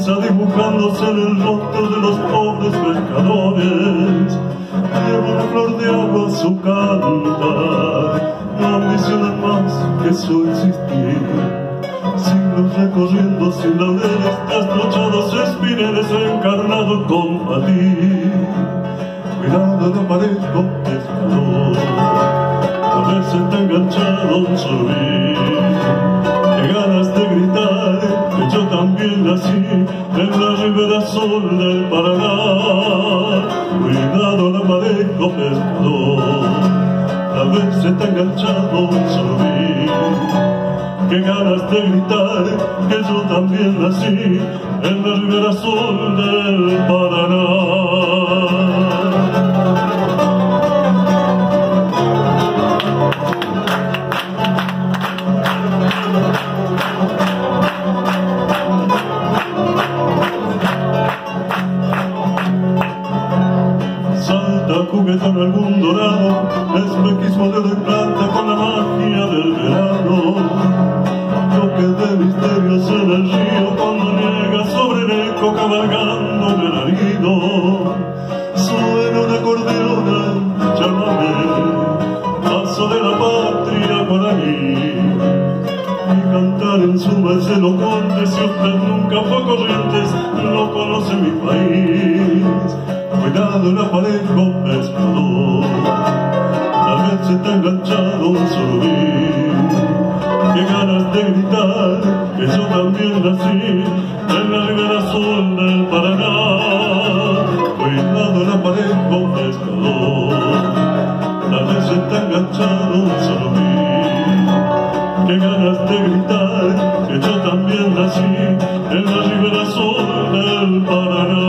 tristeza dibujándose en el rostro de los pobres pescadores. Lleva una flor de agua a su cantar, no ambicionan más que su existir. Siglos recorriendo sin laureles, trasnochados espineles encarnados con fatiga. Cuidado al aparejo pescador, a veces está enganchado un sorbín. Qué ganas de gritar, que yo también nací en la ribera azul del Paraná. Cuidado al aparejo pescador, a veces está enganchado un sorbín. Qué ganas de gritar, que yo también nací en la ribera azul del Paraná. Juguetón algún dorado, espequismo de oro y plata con la magia del verano. Toque de misterios en el río cuando niega sobre el eco cabalgando en el arido. Suena una acordeona, llámame, paso de la patria guaraní. Y cantar en su merced lo conde, si usted nunca fue a Corrientes, no conoce mi país. Cuidado el aparejo pescador, a veces está enganchado un sorbín. Qué ganas de gritar, que yo también nací en la ribera azul del Paraná. Cuidado el aparejo pescador, a veces está enganchado un sorbín. Qué ganas de gritar, que yo también nací en la ribera azul del Paraná.